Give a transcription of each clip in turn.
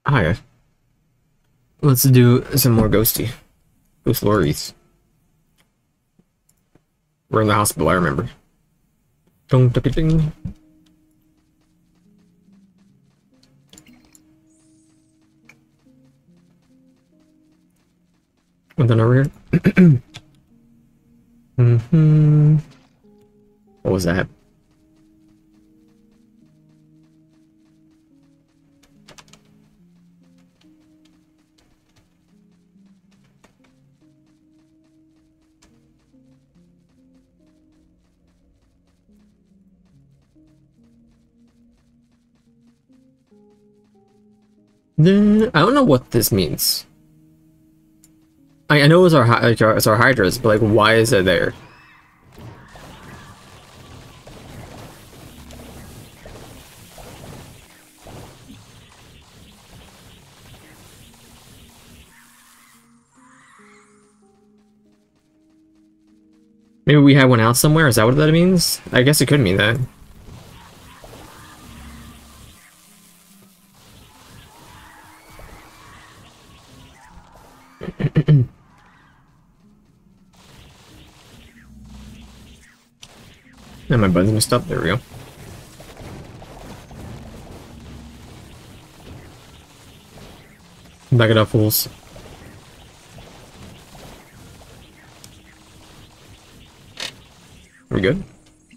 Hi. Let's do some more ghosty. Ghost lorries. We're in the hospital, I remember. Dong ding ding. And then over here. What was that? I don't know what this means. I know it's it's our hydras, but like, why is it there? Maybe we have one out somewhere. Is that what that means? I guess it could mean that. And my button's messed up. There we go. Back it up, fools. We good?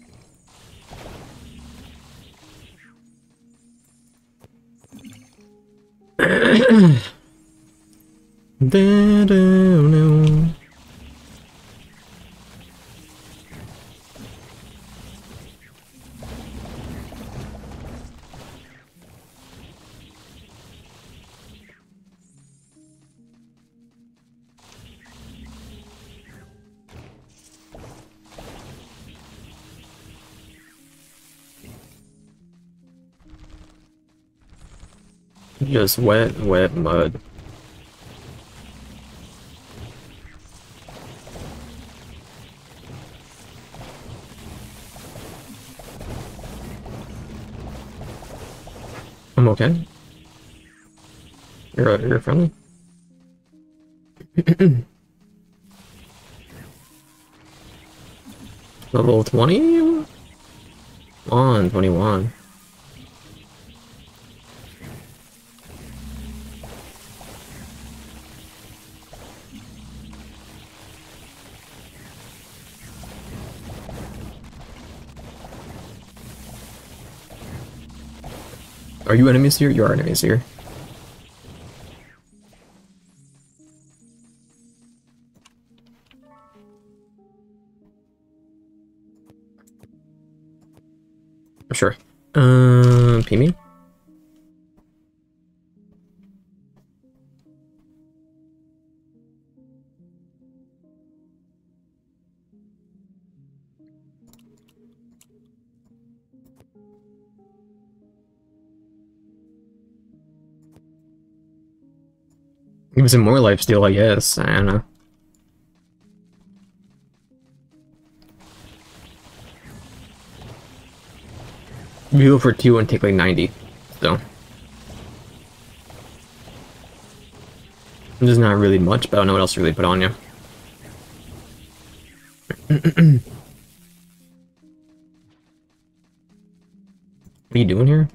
Just wet mud. I'm okay. You're friendly. Level 20? On 21. Are you enemies here? You are enemies here. Sure. Pee-me? Give me some more lifesteal, I guess. I don't know. We heal for 2 and take like 90, so. This is not really much, but I don't know what else to really put on you. What are you doing here?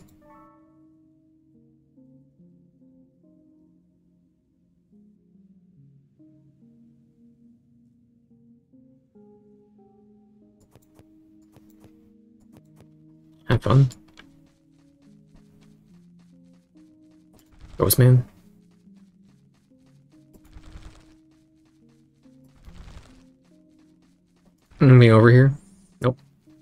Have fun. Ghost man. Me over here? Nope.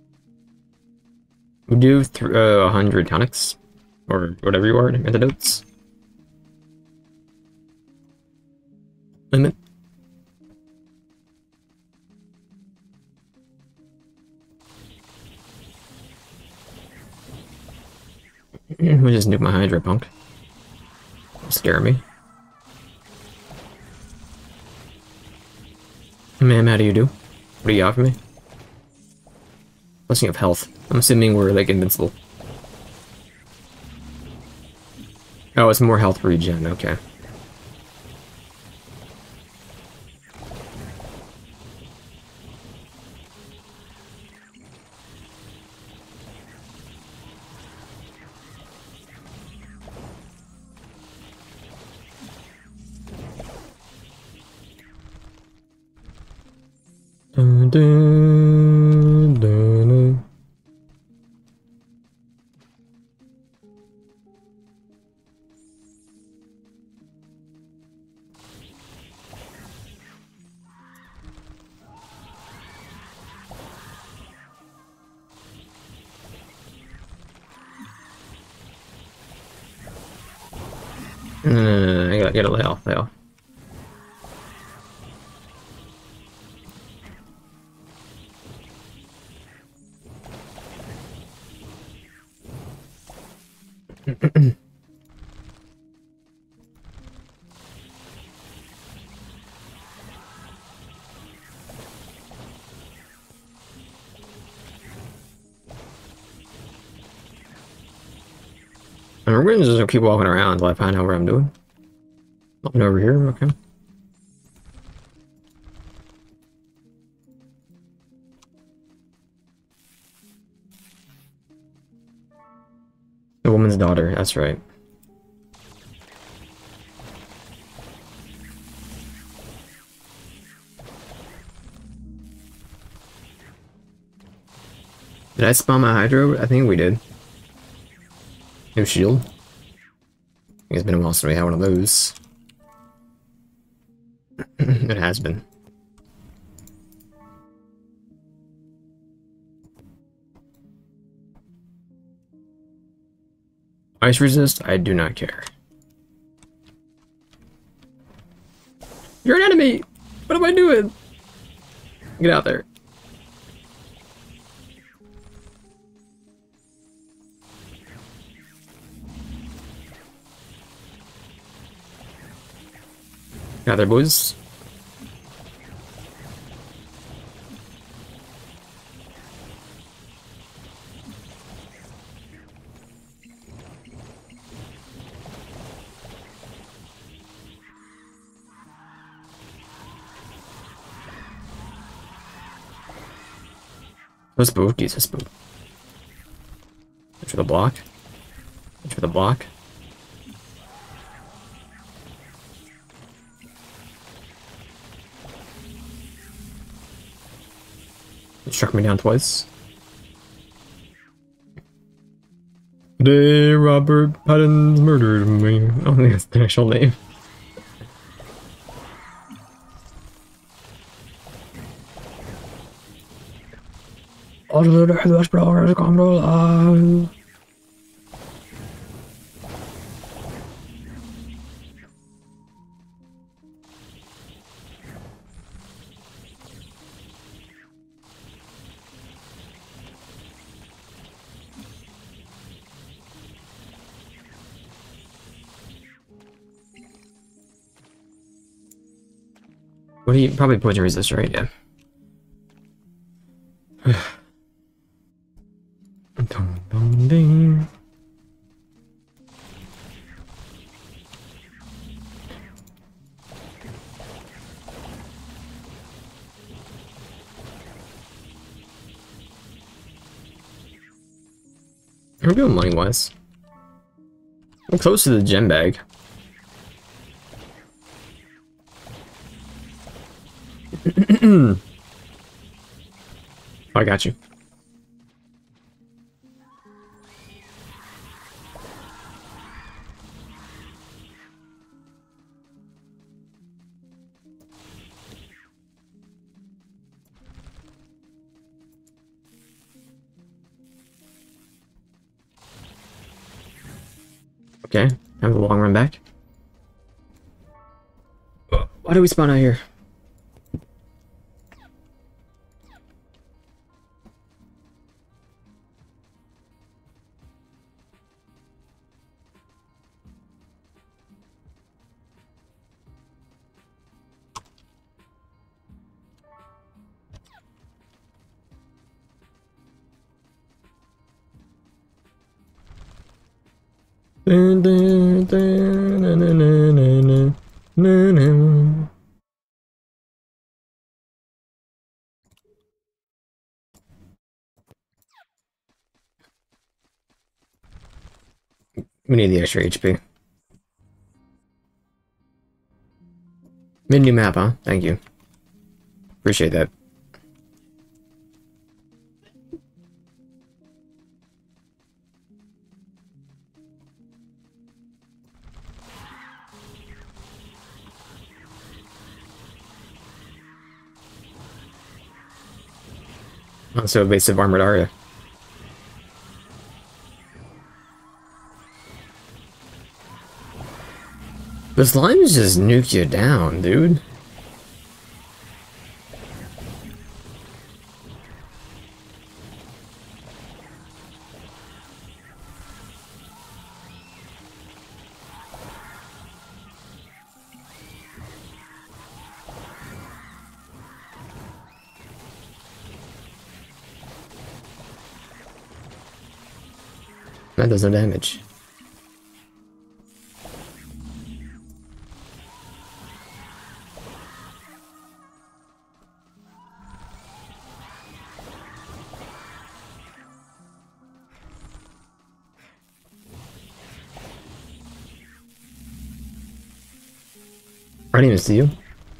We do 100 tonics. Or whatever you are, antidotes. Limit. We just nuke my Hydra punk. Scare me. Ma'am, how do you do? What do you offer me? Blessing of health. I'm assuming we're like invincible. Oh, it's more health regen, okay. Dun, dun, dun, dun. No, I gotta lay off, lay off. We're gonna just keep walking around until I find out what I'm doing. Nothing over here, okay. The woman's daughter, that's right. Did I spawn my Hydro? I think we did. New shield. It's been a while since we had one of those. It has been. Ice resist? I do not care. You're an enemy! What am I doing? Get out there. Get out there, boys. Let's boot. Jesus, boot. Watch for the block. Watch for the block. It struck me down twice. Today, Robert Pattinson murdered me. I don't think that's the actual name. What do you probably poison resist, right? Yeah. Dum, dum, ding. How are we doing money wise? I'm close to the gem bag. I got you. Okay, have a long run back. Why do we spawn out here? Dun, dun, dun. We need the extra HP. Mid new map, huh? Thank you. Appreciate that. Not so evasive armored Arya. The slimes just nuke you down, dude. That does no damage. I didn't even see you.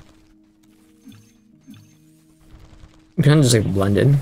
You kind of just like blend in.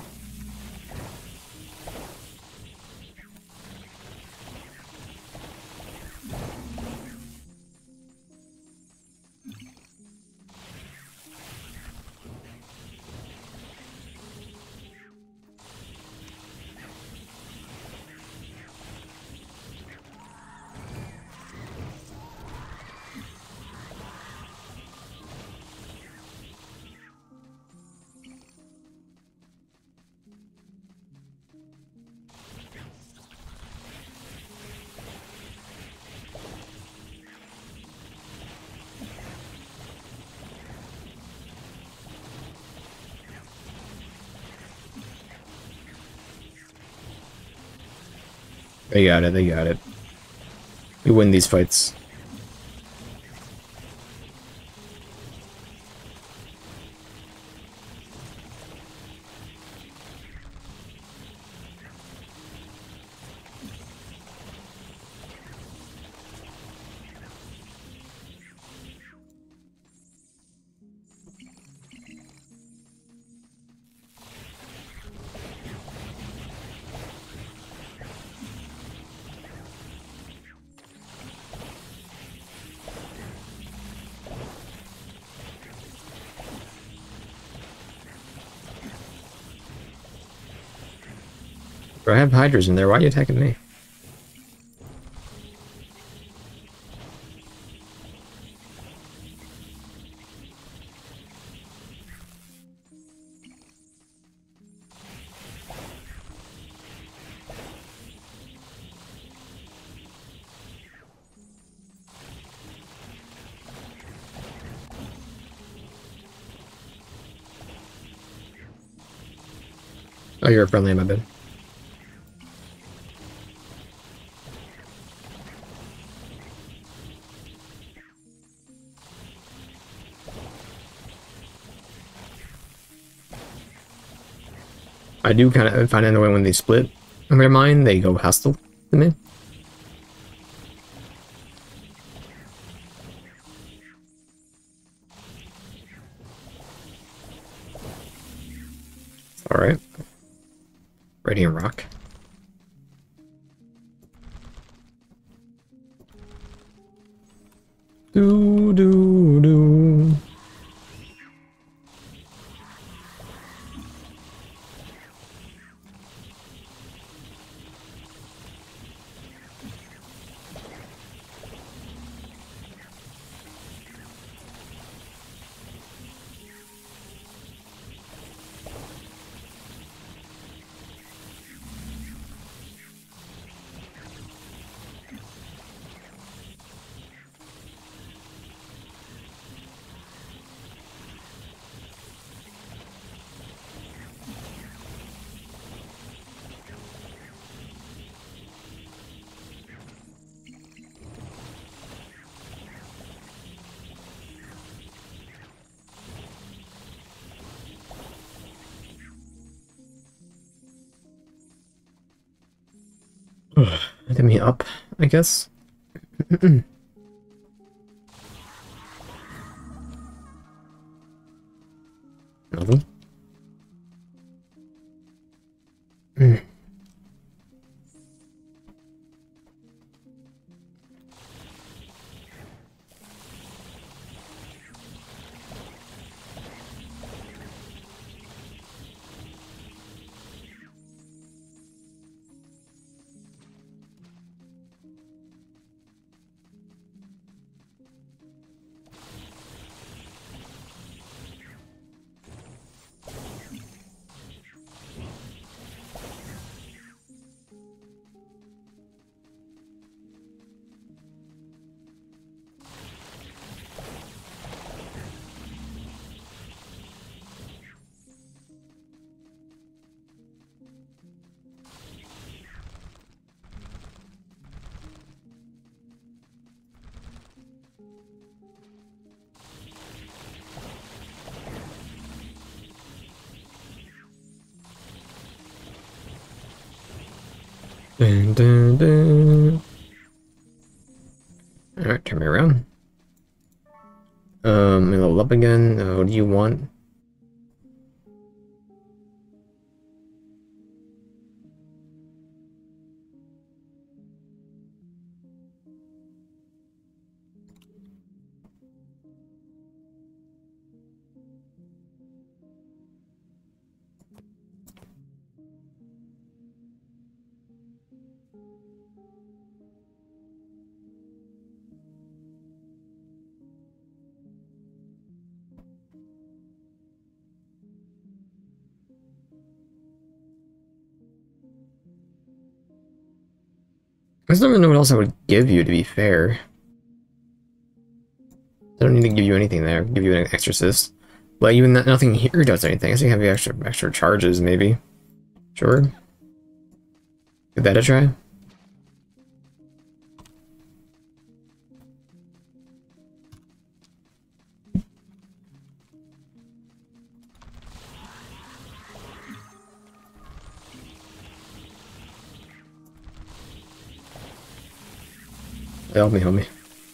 They got it, they got it. We win these fights. Bro, I have hydras in there. Why are you attacking me? Oh, you're friendly, my bad. I do kind of find it annoying when they split. In their mind, they go hostile to me. Alright. Radiant Rock. Do do do. Let me up, I guess. Nothing. Dun, dun, dun. Alright, turn me around. A level up again. What do you want? I just don't really know what else I would give you, to be fair. I don't need to give you anything there. Give you an exorcist. But even nothing here does anything. I guess you have the extra charges, maybe. Sure. Give that a try. Help me, help me.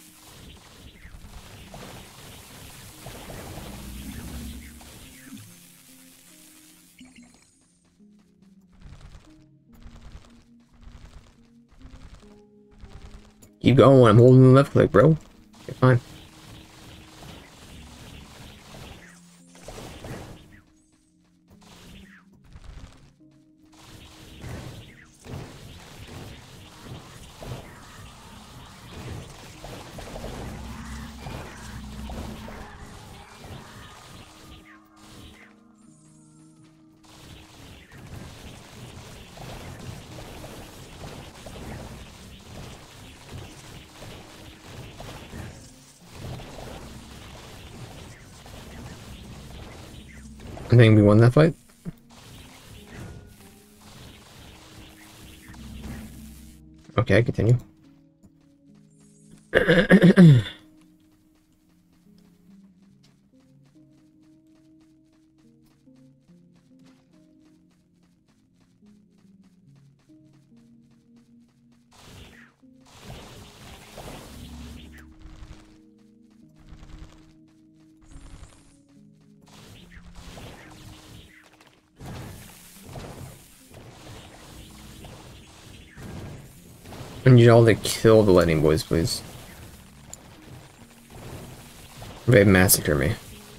Keep going, I'm holding the left click, bro. Okay, fine. I think we won that fight. Okay, continue. I need y'all to kill the lightning boys, please. They massacre me.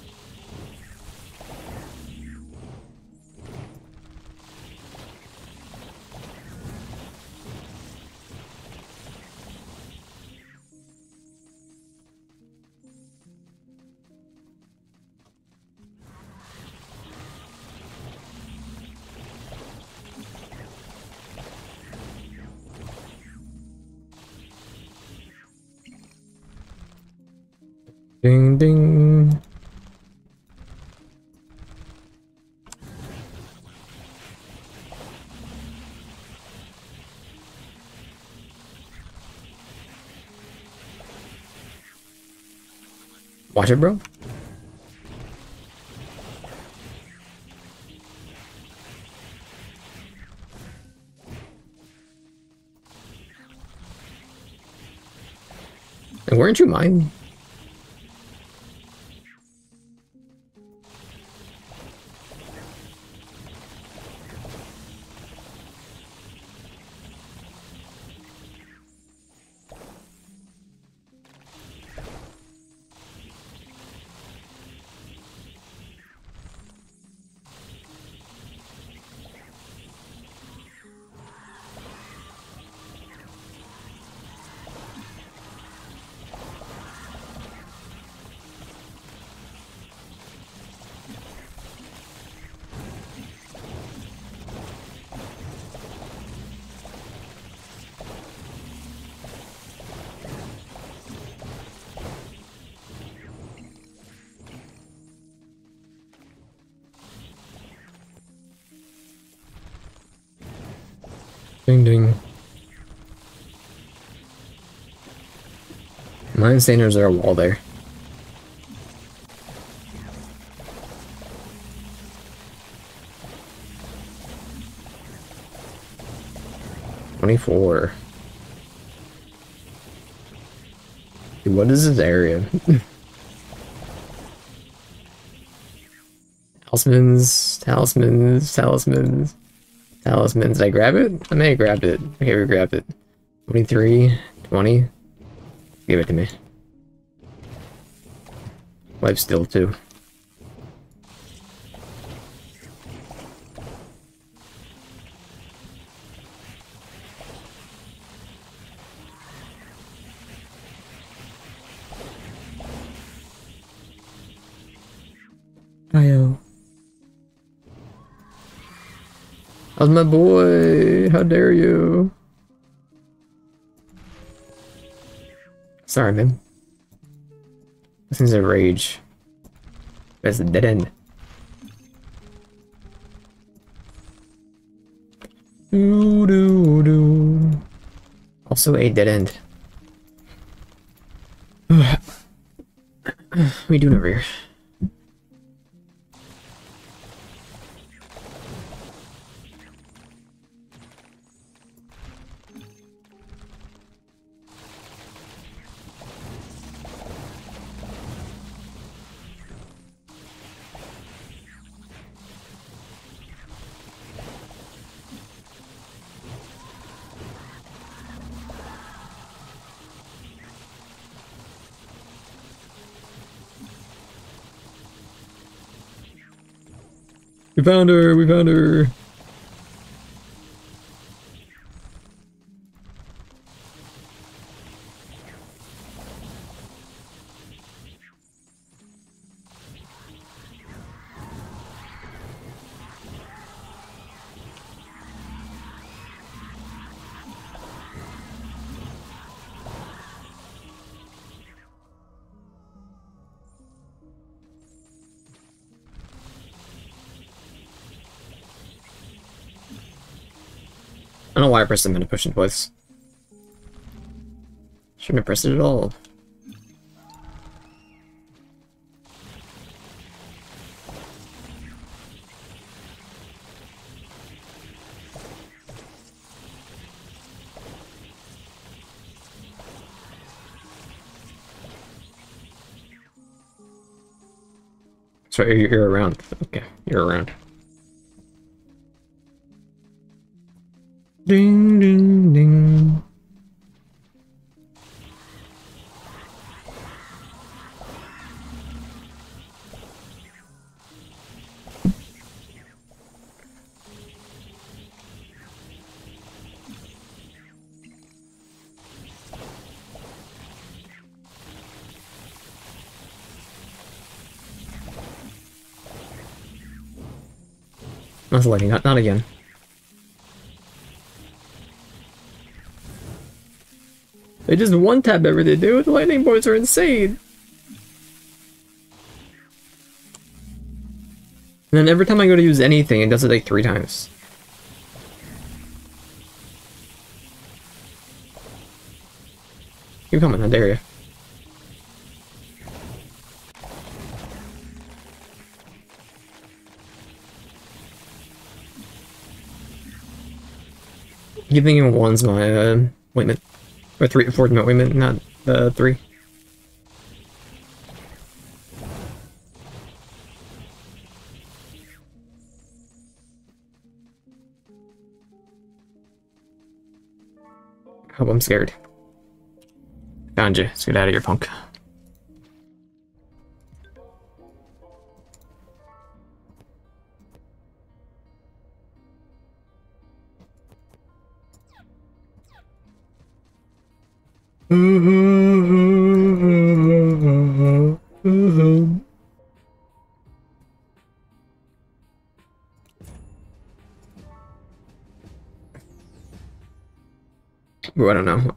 Ding ding. Watch it, bro. And weren't you mine? Ding ding. Mine standards are a wall there. $24. Dude, what is this area? Talismans, talismans, talismans, talismans. Did I grab it? I may have grabbed it. Okay, we grabbed it. 23, 20. Give it to me. Life still too. Hiyo. How's my boy? How dare you? Sorry, man. This thing's a rage. That's a dead end. Doo doo doo. Also a dead end. What are we doing over here? We found her! We found her! I don't know why I pressed them into pushing twice. Shouldn't have pressed it at all. So you're around. Okay, you're around. Ding ding ding. That's lightning, not again. They just one-tap everything, dude. The lightning boys are insane. And then every time I go to use anything, it does it like 3 times. Keep coming, I dare you. Keep thinking one's my ointment. Or 4's my ointment, not 3. Hope I'm scared. Found you. Let's get out of here, punk. Well, I don't know.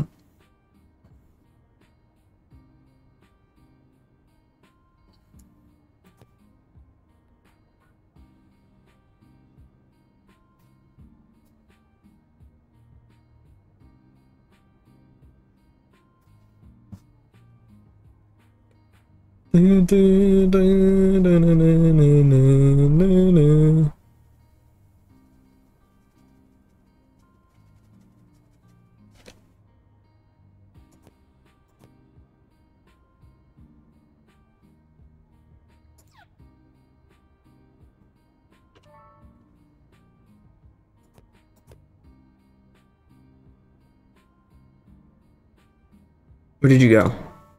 Where did you go?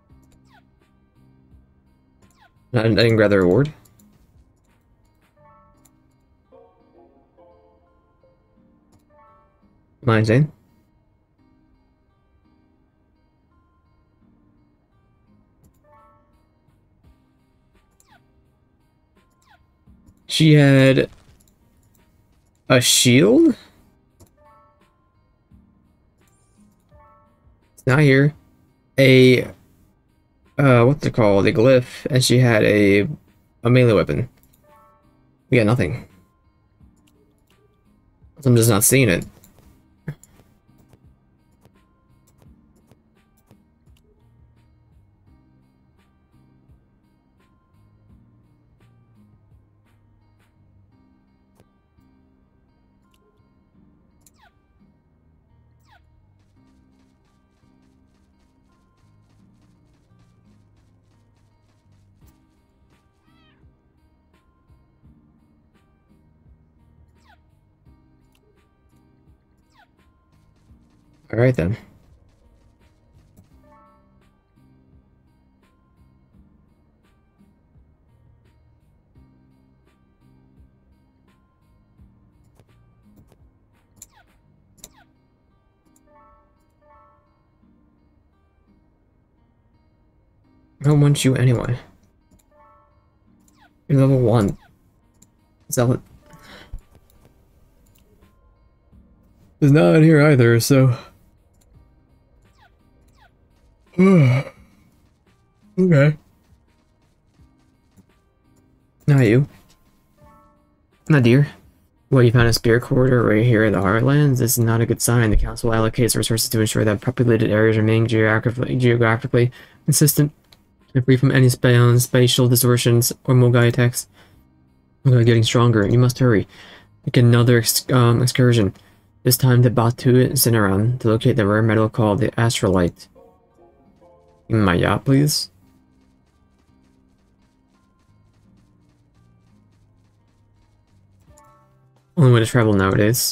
I didn't grab the reward. Am I insane? She had a shield? It's not here. What's it called? A glyph, and she had a melee weapon. We got nothing. I'm just not seeing it. Alright then. I don't want you anyway. You're level 1. Zealot. Is not in here either, so... Okay. Not you. Not dear. Well, you found a spirit corridor right here in the Heartlands. This is not a good sign. The council allocates resources to ensure that populated areas remain geographically consistent and free from any spatial distortions or Mogai attacks. Mogai getting stronger. You must hurry. Make another excursion. This time to Batu Cineron to locate the rare metal called the Astrolite. In my yacht, please. Only way to travel nowadays.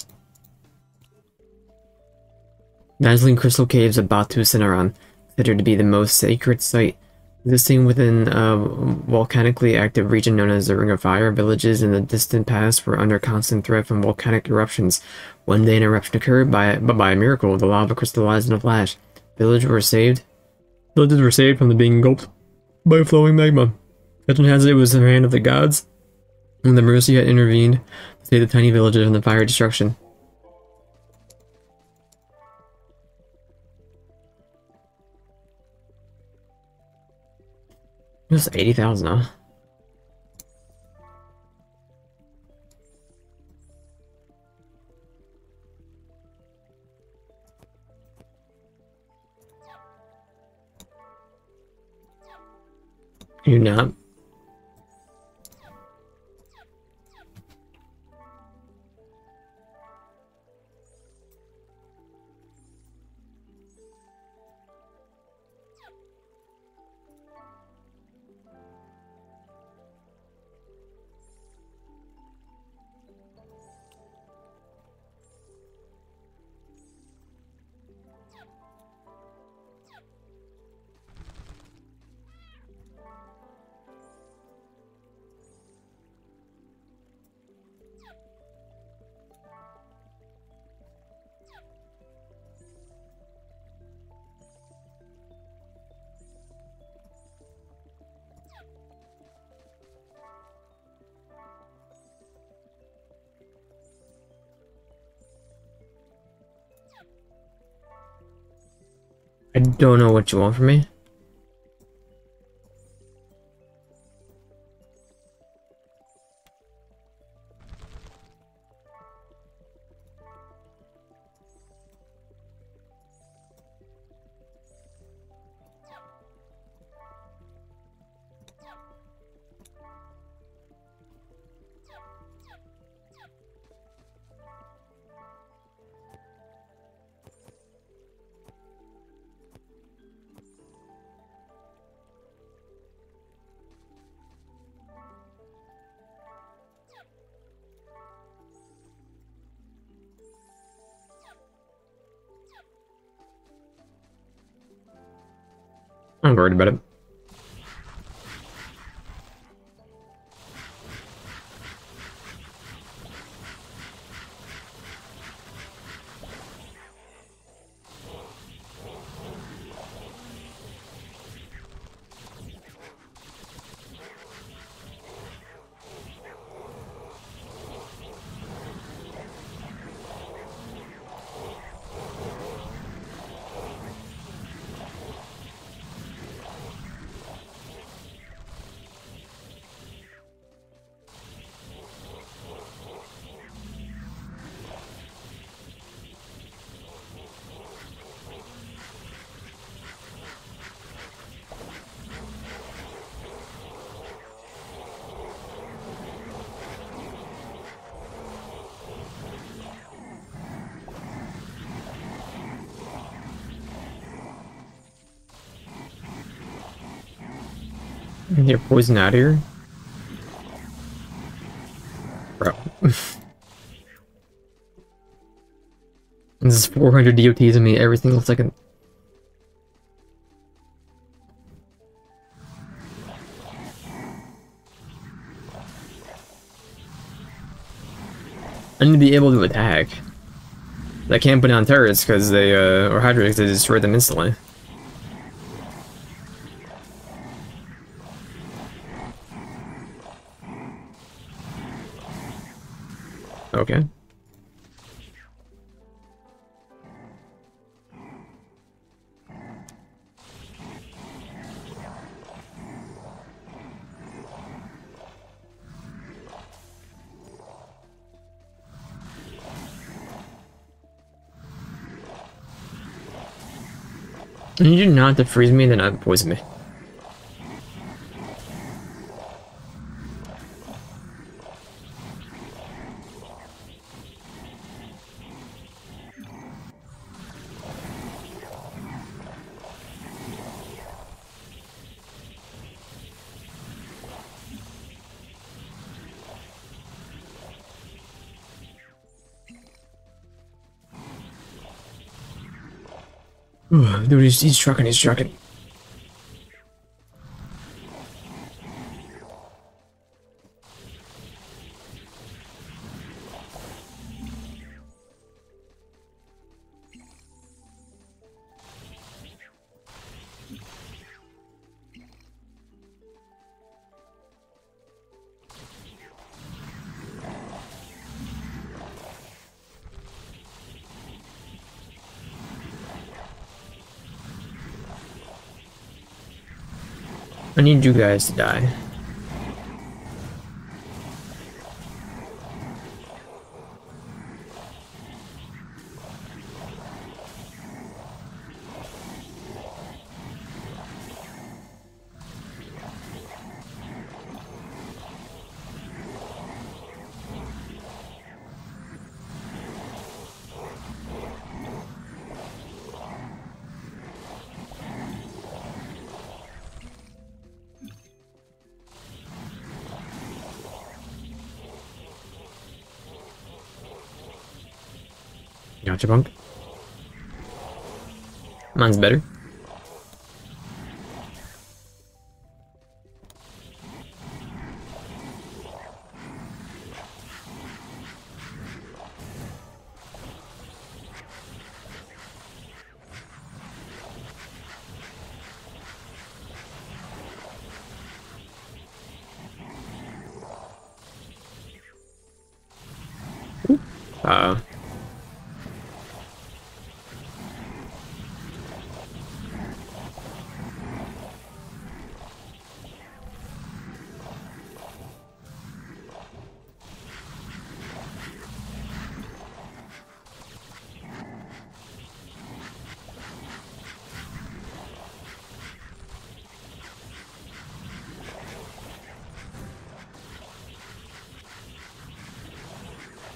Dazzling crystal caves of Batu Cineron, considered to be the most sacred site. Existing within a volcanically active region known as the Ring of Fire, villages in the distant past were under constant threat from volcanic eruptions. One day an eruption occurred, but by a miracle, the lava crystallized in a flash. Villages were saved from the being engulfed by flowing magma. Legend has it was the hand of the gods, and the mercy had intervened to save the tiny villages from the fire destruction. Just 80,000, huh? You're not. I don't know what you want from me. I'm worried about it. You're poison out of here? Bro. This is 400 DOTs on me every single second. I need to be able to attack. I can't put down turrets because they, or hydrates, they destroy them instantly. Okay. And you do not have to freeze me and then not poison me. Dude, he's trucking, he's trucking. I need you guys to die. Gotcha, punk. Mine's better.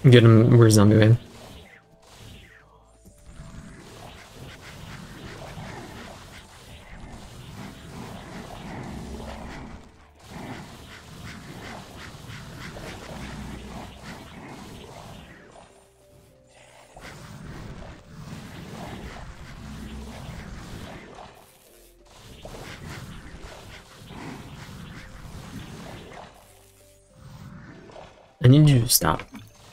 Get him, where's Zombie Man? I need you to stop.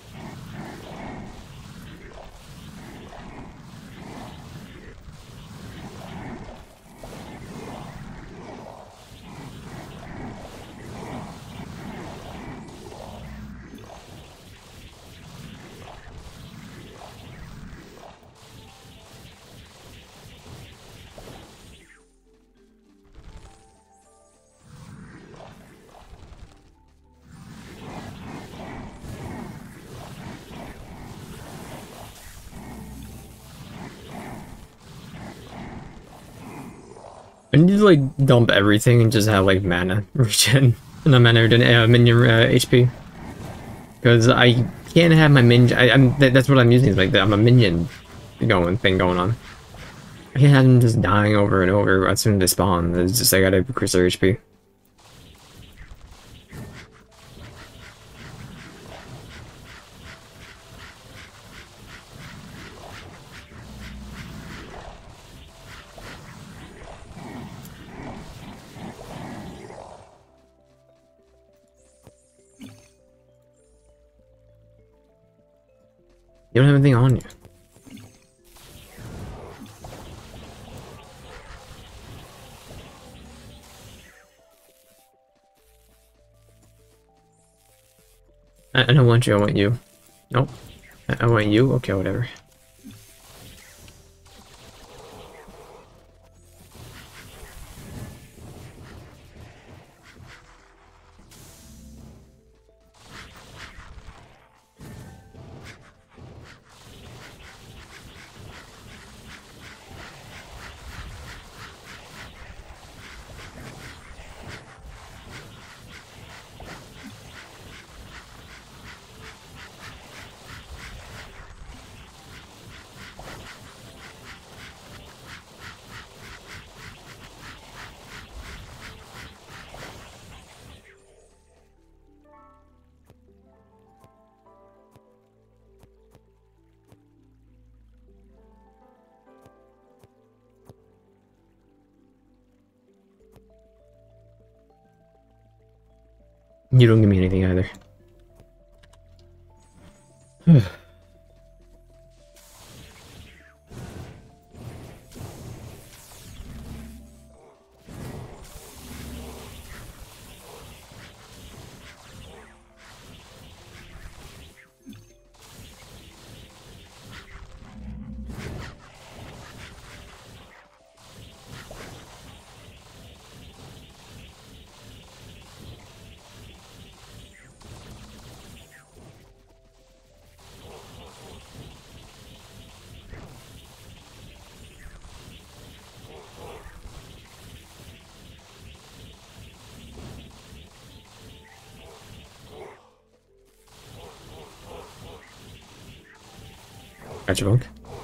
I need to like dump everything and just have like mana regen, not mana regen, minion HP, because I can't have my minion. That's what I'm using. Is like I'm a minion thing going on. I can't have them just dying over and over as soon as they spawn. It's just I gotta increase their HP. You don't have anything on you. I don't want you, I want you. Nope. I want you? Okay, whatever. You don't give me anything either. Gotcha, Bunk.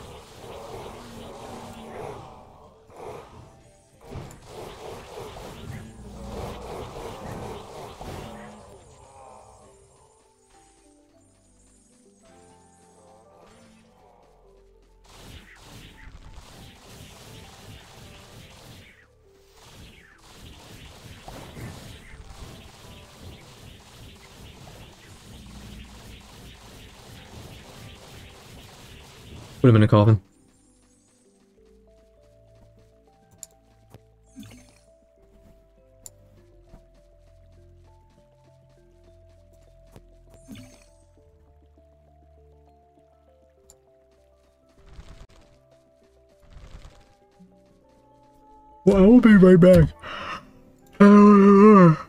Put him in a coffin. Well, I'll be right back.